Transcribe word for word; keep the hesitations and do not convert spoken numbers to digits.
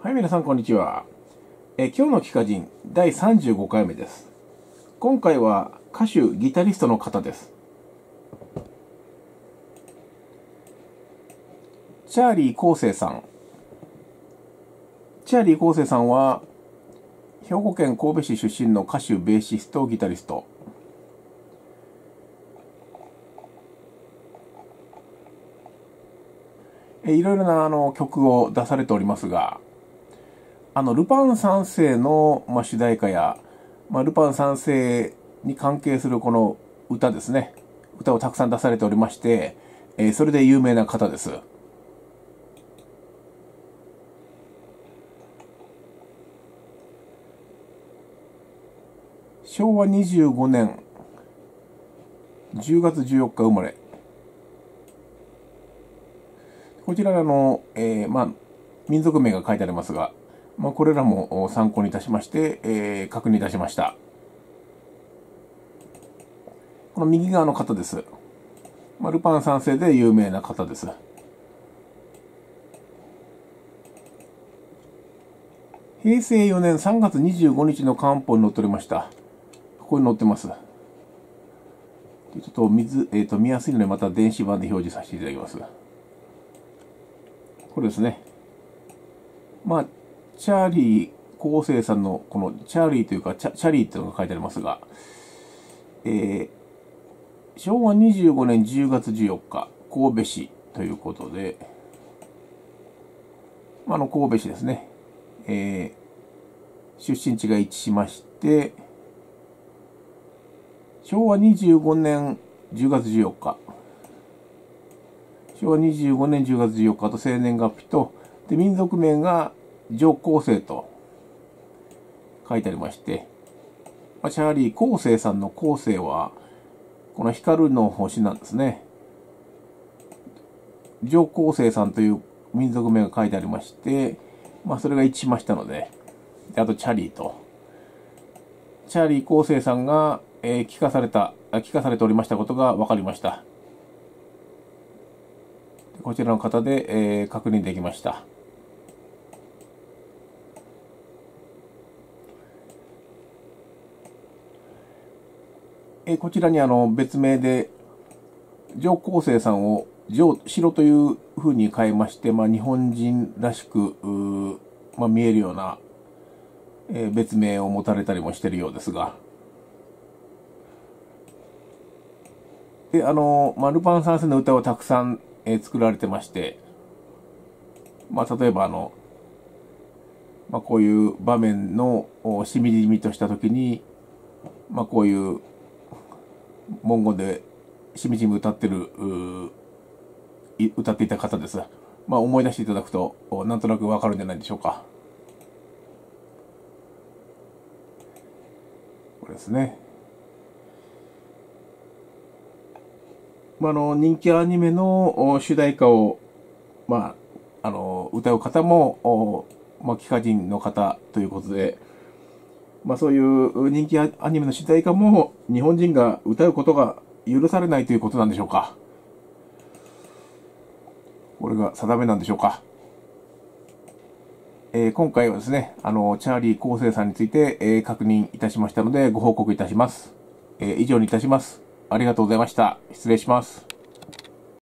はい、皆さん、こんにちは。え今日の帰化人だいさんじゅうごかいめです。今回は歌手、ギタリストの方です。チャーリー昴生さん。チャーリー昴生さんは、兵庫県神戸市出身の歌手、ベーシスト、ギタリスト。えいろいろなあの曲を出されておりますが、あの、ルパン三世の、まあ、主題歌や、まあ、ルパン三世に関係するこの歌ですね。歌をたくさん出されておりまして、えー、それで有名な方です。しょうわにじゅうごねんじゅうがつじゅうよっか生まれ。こちらの、えー、まあ、民族名が書いてありますが、まあ、これらも参考にいたしまして、えー、確認いたしました。この右側の方です。まあ、ルパン三世で有名な方です。へいせいよねんさんがつにじゅうごにちの官報に載っておりました。ここに載ってます。ちょっと水、えっと、見やすいのでまた電子版で表示させていただきます。これですね。まあ、チャーリー昴生さんの、このチャーリーというか、チャチャリーっていうのが書いてありますが、えー、しょうわにじゅうごねんじゅうがつじゅうよっか、神戸市ということで、まあ、あの、神戸市ですね。えー、出身地が一致しまして、しょうわにじゅうごねんじゅうがつじゅうよっか、しょうわにじゅうごねんじゅうがつじゅうよっかと生年月日と、で、民族名が上皇生と書いてありまして、まあ、チャーリー昴生さんの昴生は、この光の星なんですね。上皇生さんという民族名が書いてありまして、まあそれが一致しましたので、であとチャーリーと、チャーリー昴生さんが、えー、聞かされた、聞かされておりましたことが分かりました。こちらの方で、えー、確認できました。えー、こちらにあの別名で上皇生さんを上城という風に変えまして、まあ、日本人らしく、まあ、見えるような、えー、別名を持たれたりもしているようですが、であの、まあ、ルパン三世の歌をたくさん、えー、作られてまして、まあ、例えばあの、まあ、こういう場面のしみじみとした時に、まあ、こういう文言でしみじみ歌ってる歌っていた方です。まあ、思い出していただくとなんとなくわかるんじゃないでしょうか。これですね。まあ、あの人気アニメの主題歌を、まあ、あの歌う方も、まあ、帰化人の方ということで、まあ、そういう人気アニメの主題歌も日本人が歌うことが許されないということなんでしょうか。これが定めなんでしょうか。えー、今回はですね、あの、チャーリー昴生さんについて、えー、確認いたしましたので、ご報告いたします。えー、以上にいたします。ありがとうございました。失礼します。